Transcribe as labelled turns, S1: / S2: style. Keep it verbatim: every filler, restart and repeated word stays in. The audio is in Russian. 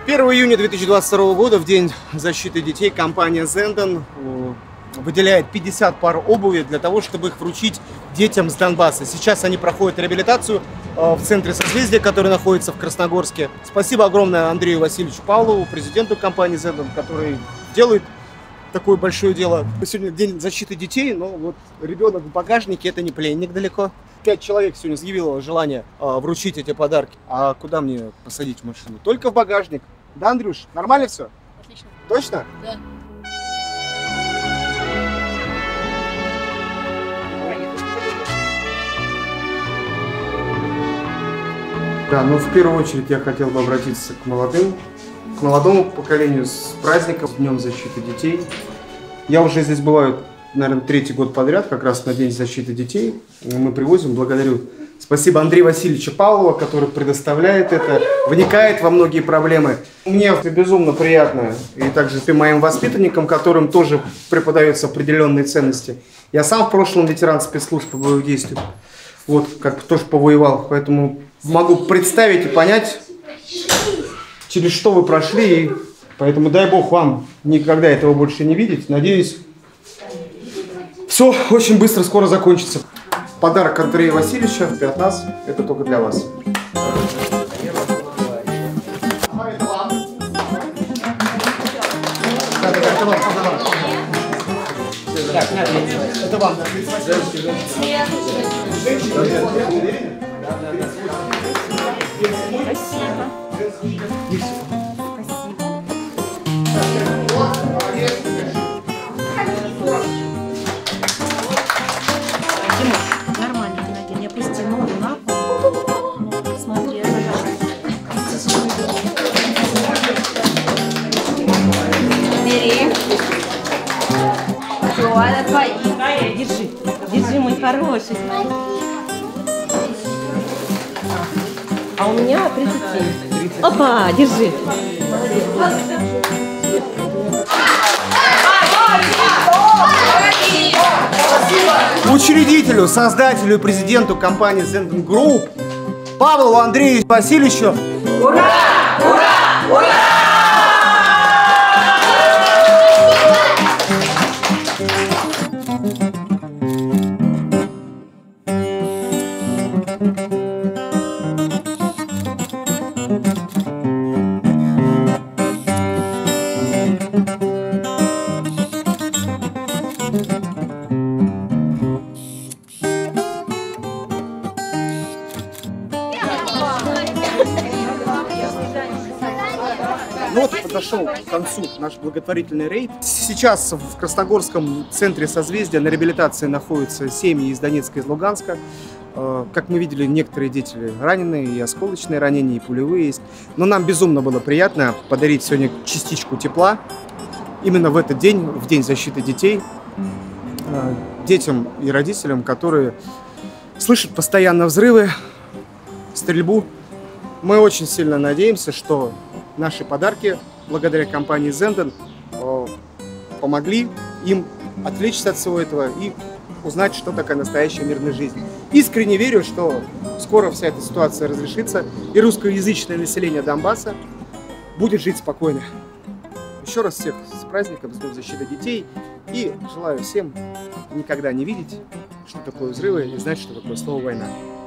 S1: первого июня две тысячи двадцать второго года, в День защиты детей, компания Zenden выделяет пятьдесят пар обуви для того, чтобы их вручить детям с Донбасса. Сейчас они проходят реабилитацию в центре созвездия, который находится в Красногорске. Спасибо огромное Андрею Васильевичу Павлову, президенту компании Zenden, который делает такое большое дело. Сегодня День защиты детей, но вот ребенок в багажнике — это не пленник далеко. Пять человек сегодня заявило желание э, вручить эти подарки. А куда мне посадить в машину? Только в багажник. Да, Андрюш? Нормально все?
S2: Отлично.
S1: Точно?
S2: Да.
S1: Да, ну в первую очередь я хотел бы обратиться к молодым, к молодому поколению с праздником, с Днем защиты детей. Я уже здесь бываю, наверное, третий год подряд, как раз на День защиты детей. Мы привозим, благодарю. Спасибо Андрею Васильевичу Павлову, который предоставляет это, вникает во многие проблемы. Мне безумно приятно, и также моим воспитанникам, которым тоже преподаются определенные ценности. Я сам в прошлом ветеран спецслужб по боевым действиям, вот, как тоже повоевал, поэтому могу представить и понять, через что вы прошли, и поэтому дай Бог вам никогда этого больше не видеть. Надеюсь, все очень быстро, скоро закончится. Подарок Андрея Васильевича от нас, это только для вас. Это вам.
S2: Нормально, Надя, я пристегнула на пол. Смотри, бери. Все, это твои. Держи, держи, мой хороший. А у меня тридцать семь. Опа, держи.
S1: Учредителю, создателю и президенту компании Zenden Group Павлову Андрею Васильевичу. Ура! Ура! Ура! Ну вот подошел к концу наш благотворительный рейд. Сейчас в Красногорском центре созвездия на реабилитации находятся семьи из Донецка и из Луганска. Как мы видели, некоторые дети раненые, и осколочные ранения, и пулевые есть. Но нам безумно было приятно подарить сегодня частичку тепла именно в этот день, в День защиты детей, детям и родителям, которые слышат постоянно взрывы, стрельбу. Мы очень сильно надеемся, что наши подарки, благодаря компании Zenden, помогли им отвлечься от всего этого и узнать, что такое настоящая мирная жизнь. Искренне верю, что скоро вся эта ситуация разрешится, и русскоязычное население Донбасса будет жить спокойно. Еще раз всех с праздником, с Днем защиты детей, и желаю всем никогда не видеть, что такое взрывы, и знать, что такое слово война.